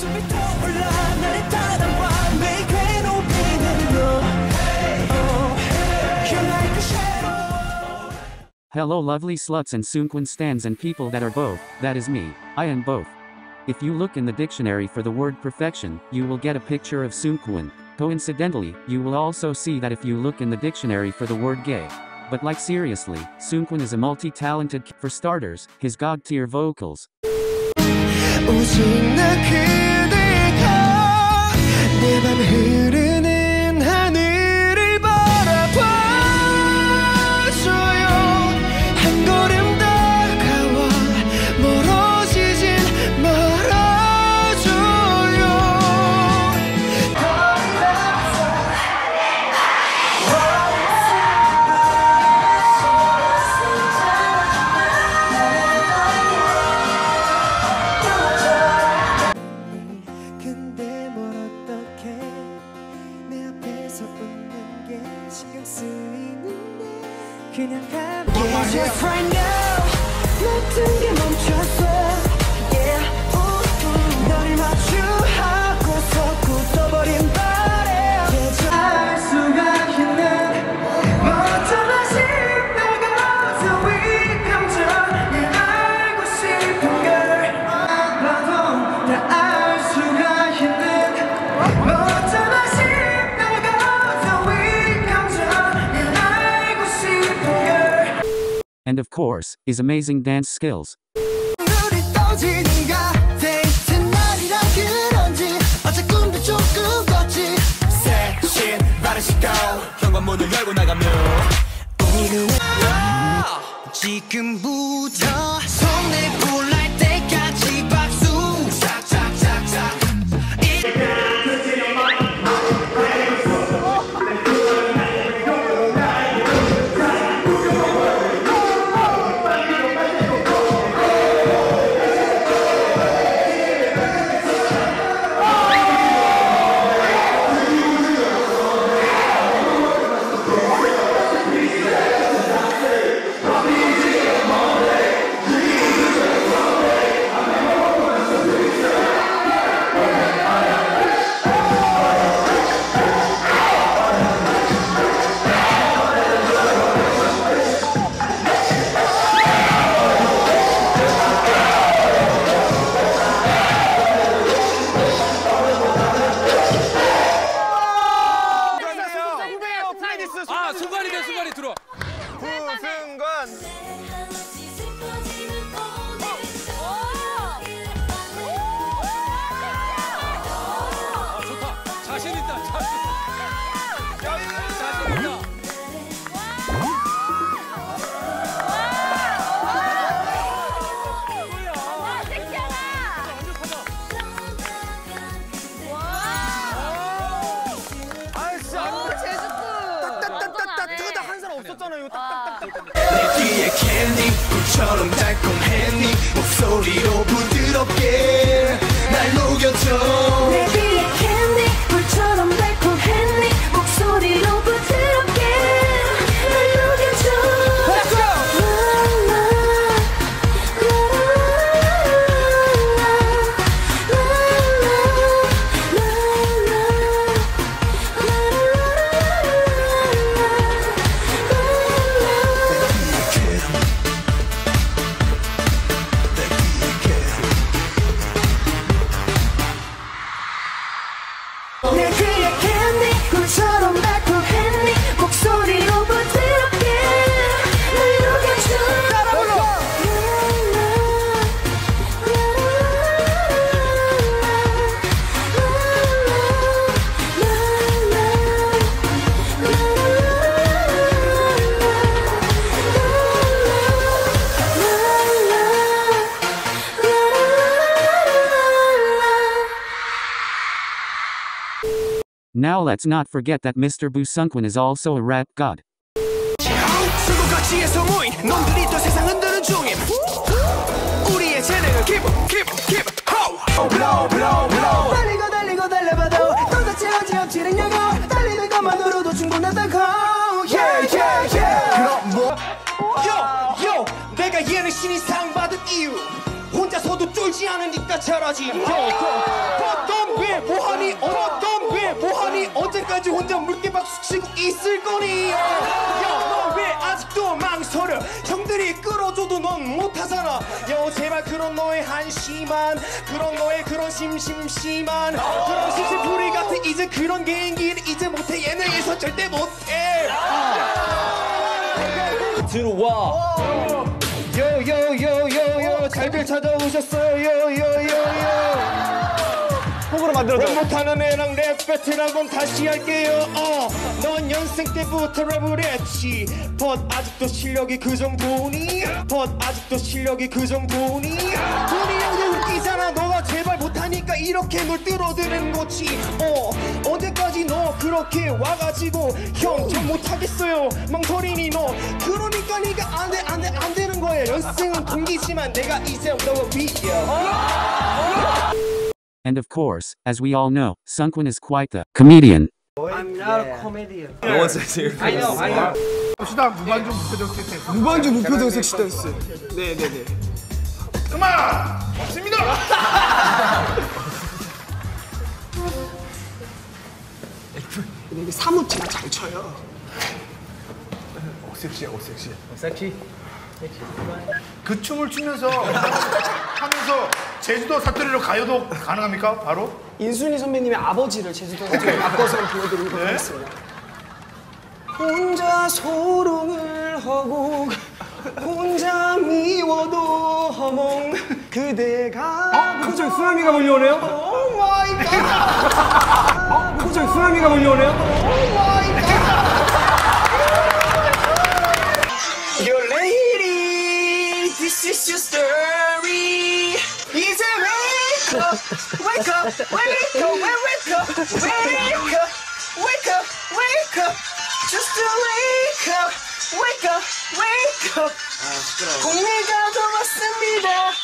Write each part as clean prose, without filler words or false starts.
숨이 떠올라 나를 따라와 매일 괴롭히는 너 You're like a shadow. Hello lovely sluts and Soonkwon stans and people that are both, that is me, I am both. If you look in the dictionary for the word perfection, you will get a picture of Soonkwon. Coincidentally, you will also see that if you look in the dictionary for the word gay. But like seriously, Soonkwon is a multi-talented for starters, his god-tier vocals. 오직 나 그대가 내 맘 흐르는 하늘을 바라봐줘요 한 걸음 다가와 멀어지진 말아줘요 근데 뭘 어떡해 내 앞에서 웃는 게 신경 쓰이는데 그냥 가면 Just right now 모든 게 멈췄어 Yeah 너를 마주하고서 굳어버린 바람 알 수가 있는 멋져 다시 나가서 이 감정을 알고 싶은 걸 나도 다 알 수가 있는 멋져 다시 나가서 이 감정을 알고 싶은 걸 And of course, his amazing dance skills. 눈이 떠지는가 데이트 날이라 그런지 어제 꿈도 조금 꿨지 새신 바른 시간 현관문을 열고 나가면 우리는 지금부터 손에 불날 때까지 박수 짝짝짝짝 아 순간이네 순간이 들어 부승관 아 좋다 자신 있다 자신 있다 따따따따 한 사람 없었잖아요. 딱딱딱. 내 귀에 캔디 불처럼 달콤했니 목소리로 부드럽게 날 녹여줘 내 귀에 캔디 불처럼 달콤했니 목소리로 부드럽게 날 녹여줘 Let's go! 내 귀에 캔디 불처럼 달콤했니 목소리로 부드럽게 날 녹여줘 따라 불러! Now let's not forget that Mr. Boo Sunkwon is also a rap god. 수도가치에서 모인 놈들이 또 세상 흔드는 중임 우리의 재능은 keep ho blow blow blow 달리고 달리고 달려봐도 도대체 언제 엎치는 냐고 달리는 것만으로도 충분하다고 yeah yeah yeah 그럼 뭐 yo 내가 예능신이 상 받은 이유 혼자서도 쫄지 않으니까 네가 잘하지. 어떤 왜 뭐하니 어떤 왜 뭐하니 언제까지 혼자 물개박수 치고 있을 거니. 너 왜 아직도 망설여. 형들이 끌어줘도 넌 못하잖아. 제발 그런 너의 한심한 그런 너의 그런 심심한 그런 심심풀이 같은 이제 그런 개인기를 이제 못해. 예능에서 절대 못해. 들어와. 요요요요요 잘들 찾아오셨어요. 요요요요 곡으로 만들어줘. 랩 못하는 애랑 랩 배틀 한번 다시 할게요. 넌 연생 때부터 랩을 했지. but 아직도 실력이 그 정도니. but 아직도 실력이 그 정도니. 돈이 형도 웃기잖아. 너가 제발 못하니까 이렇게 널 뚫어드는 거지. 언제까지 너 그렇게 와가지고 형 저 못하겠어요 망설이니 너. 그러니까 네가 안 되는 거야. 연승은 동기지만 내가 이제 너와 위야. And of course, as we all know, Sunkwin is quite the comedian. I'm not a comedian. No one says here. I know. 시다 무반주 무표정 섹스. 무반주 무표정 섹시 댄스. 네네네. 그만 없습니다. 근데 이게 사뭇 제가 잘 쳐요. 섹시야, 섹시. 그 춤을 추면서 하면서 제주도 사투리로 가요도 가능합니까? 바로? 인순이 선배님의 아버지를 제주도 사투리로 바꿔서 보여드리도록 하겠습니다. 혼자 소롱을 하고 혼자 미워도 허몽 그대가 갑자기 쓰나미가 몰려오네요? 오 마이 갓 갑자기 쓰나미가 몰려오네요? 오 마이 갓 Your lady, this is your story. 이제 wake up, wake up, wake up, wake up, wake up, wake up, wake up, just to wake up, wake up, wake up. 공리가 더 맞습니다.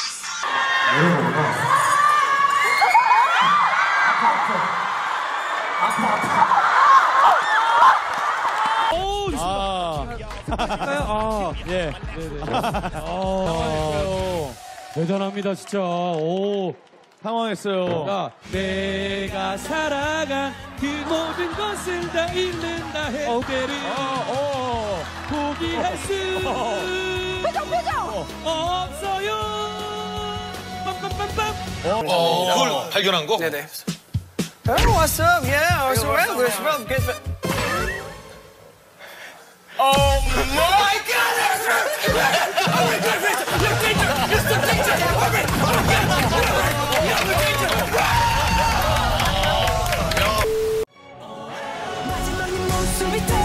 예. 대단합니다, 진짜. 오. 당황했어요. 야, 내가 살아간 그 모든 것을 다 잃는다 할 때를 포기할 수 없어요. 빰빰빰빰. 그걸 발견한 거? 네네. Oh, what's up? Yeah, what's up? What's up? Oh my God! 마지막에 모습이